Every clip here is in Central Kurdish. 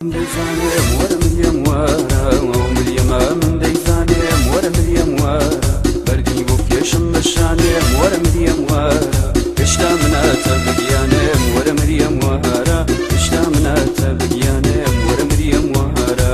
ديزانم ورا مريم ورا ومريم من ديزانم ورا مريم ورا بردي بوكيش مشانم ورا مريم ورا اشتامنا تبقيانم ورا مريم ورا اشتامنا تبقيانم ورا مريم ورا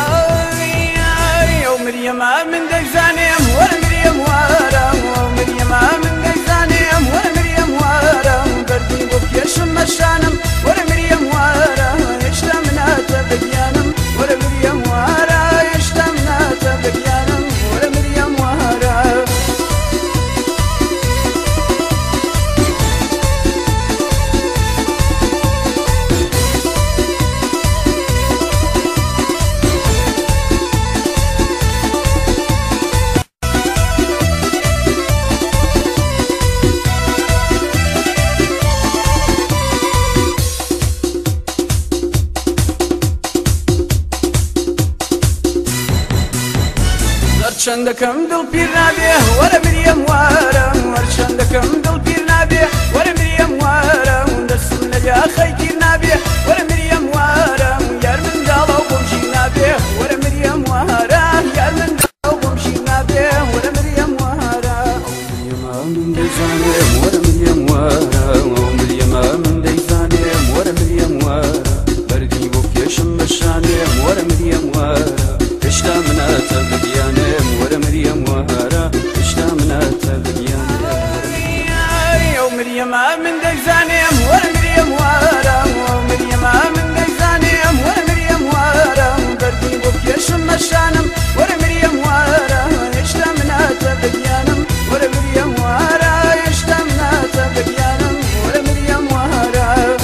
يا مريم من ديزانم ورا مريم ورا ومريم من ديزانم ورا مريم ورا بردي بوكيش مشانم ورا مريم ورا اشتامنا تبقيانم ورا مريم ورا اشتامنا تبقيانم ورا مريم ورا ورشندكم دل بير نابيه ورا مريم ورا ورشندكم دل بير نابيه ورا مريم ورا ودسم لجا خيتي نابيه ورا مريم ورا يار من دالو بمشي نابيه ورا مريم ورا يار من دالو بمشي نابيه ورا مريم ورا مريم من ديزانم ورا مريم ورا ومريم من ديزانم ورا مريم ورا بردي بوكيش مشانم ورا مريم ورا اشتامنا تبقيانم ورا مريم ورا اشتامنا تبقيانم يا مريم من ديزانم ورا مريم ورا ومريم من ديزانم ورا مريم ورا بردي بوكيش مشانم ورا مريم ورا اشتامنا تبقيانم ورا مريم ورا اشتامنا تبقيانم ورا مريم ورا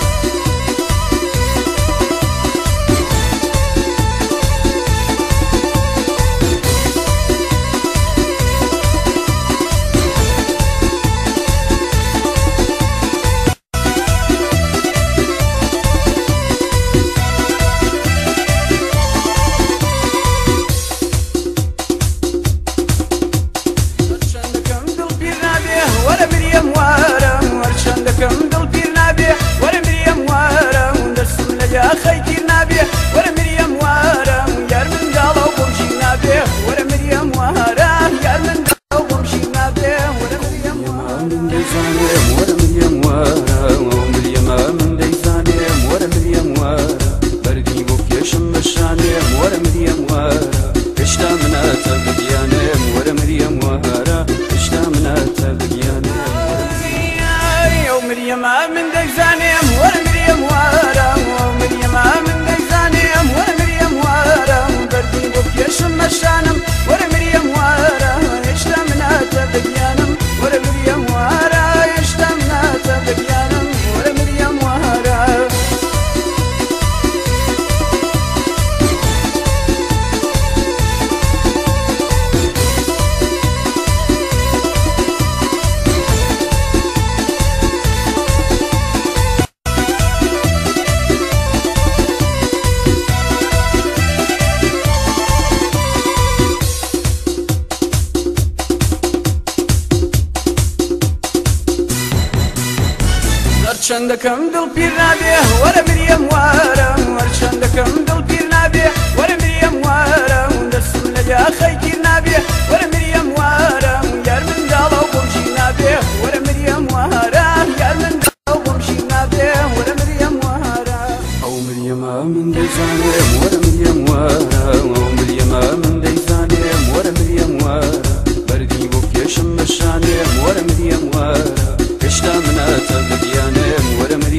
ورا مريم ورا ورشندكم دل بير نابيه ورا مريم ورا ودسم لجا خيتي نابيه ورا مريم ورا يار من دالو بمشي نابيه ورا مريم ورا يار من دالو بمشي نابيه ورا مريم من ديزانم ورا مريم ورا ومريم من ديزانم ورا مريم ورا بردي بوكيش مشانم ورا مريم ورا اشتامنا تبقيانم ورا مريم ورا اشتامنا تبقيانم يا مريم من ديزانم ورا مريم ورا ومريم من ديزانم ورا مريم ورا بردي بوكيش مشانم ورا مريم ورا اشتامنا تبقيانم ورا مريم ورا اشتامنا تبقيانم ورا مريم ورا ورشندكم دل بير نابيه ورا مريم ورا ورشندكم دل بير نابيه ورا مريم ورا ودسم لجا خيتي نابيه ورا مريم ورا يار من دالو بمشي نابيه ورا مريم ورا يار من دالو بمشي نابيه ورا مريم ورا او مريم من ديزانم ورا مريم ورا ومريم من ديزانم ورا مريم ورا بردي بوكيش مشانم ورا مريم ورا اشتامنا تبقيانم ورا مريم